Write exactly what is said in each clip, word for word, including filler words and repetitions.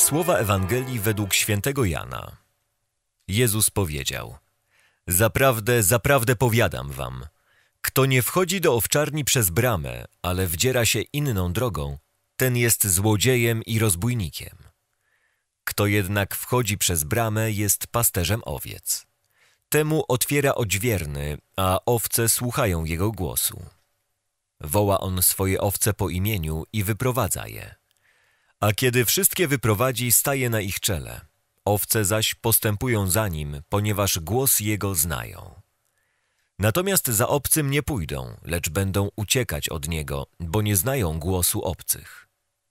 Słowa Ewangelii według świętego Jana. Jezus powiedział: Zaprawdę, zaprawdę powiadam wam, kto nie wchodzi do owczarni przez bramę, ale wdziera się inną drogą, ten jest złodziejem i rozbójnikiem. Kto jednak wchodzi przez bramę, jest pasterzem owiec. Temu otwiera odźwierny, a owce słuchają jego głosu. Woła on swoje owce po imieniu i wyprowadza je. A kiedy wszystkie wyprowadzi, staje na ich czele. Owce zaś postępują za nim, ponieważ głos jego znają. Natomiast za obcym nie pójdą, lecz będą uciekać od niego, bo nie znają głosu obcych.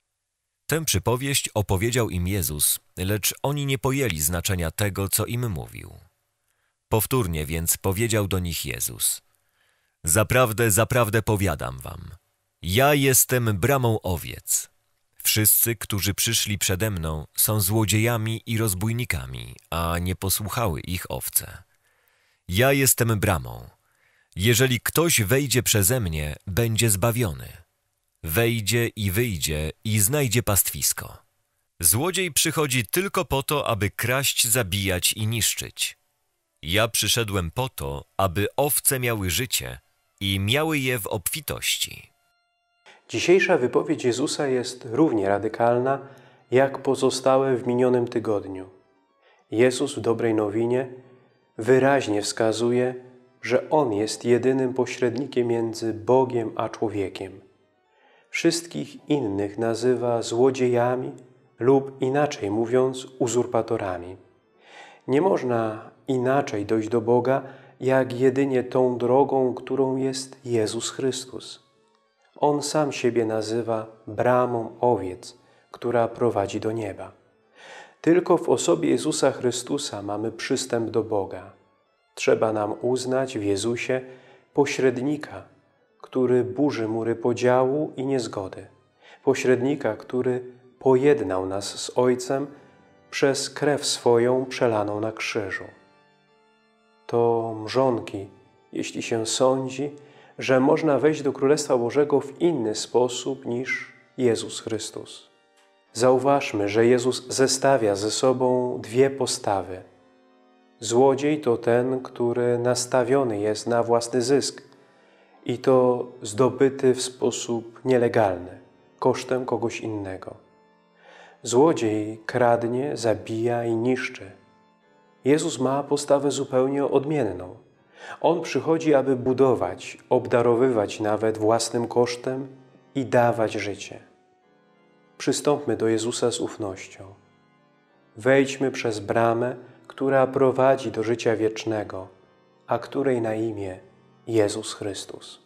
Tę przypowieść opowiedział im Jezus, lecz oni nie pojęli znaczenia tego, co im mówił. Powtórnie więc powiedział do nich Jezus: Zaprawdę, zaprawdę powiadam wam, ja jestem bramą owiec. Wszyscy, którzy przyszli przede mną, są złodziejami i rozbójnikami, a nie posłuchały ich owce. Ja jestem bramą. Jeżeli ktoś wejdzie przeze mnie, będzie zbawiony. Wejdzie i wyjdzie i znajdzie pastwisko. Złodziej przychodzi tylko po to, aby kraść, zabijać i niszczyć. Ja przyszedłem po to, aby owce miały życie i miały je w obfitości. Dzisiejsza wypowiedź Jezusa jest równie radykalna, jak pozostałe w minionym tygodniu. Jezus w Dobrej Nowinie wyraźnie wskazuje, że On jest jedynym pośrednikiem między Bogiem a człowiekiem. Wszystkich innych nazywa złodziejami lub inaczej mówiąc uzurpatorami. Nie można inaczej dojść do Boga, jak jedynie tą drogą, którą jest Jezus Chrystus. On sam siebie nazywa bramą owiec, która prowadzi do nieba. Tylko w osobie Jezusa Chrystusa mamy przystęp do Boga. Trzeba nam uznać w Jezusie pośrednika, który burzy mury podziału i niezgody. Pośrednika, który pojednał nas z Ojcem przez krew swoją przelaną na krzyżu. To mrzonki, jeśli się sądzi, że można wejść do Królestwa Bożego w inny sposób niż Jezus Chrystus. Zauważmy, że Jezus zestawia ze sobą dwie postawy. Złodziej to ten, który nastawiony jest na własny zysk i to zdobyty w sposób nielegalny, kosztem kogoś innego. Złodziej kradnie, zabija i niszczy. Jezus ma postawę zupełnie odmienną. On przychodzi, aby budować, obdarowywać nawet własnym kosztem i dawać życie. Przystąpmy do Jezusa z ufnością. Wejdźmy przez bramę, która prowadzi do życia wiecznego, a której na imię Jezus Chrystus.